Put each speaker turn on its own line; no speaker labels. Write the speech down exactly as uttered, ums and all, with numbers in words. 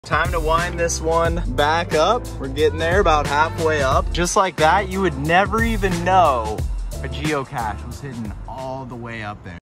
Time to wind this one back up. We're getting there, about halfway up. Just like that, you would never even know a geocache was hidden all the way up there.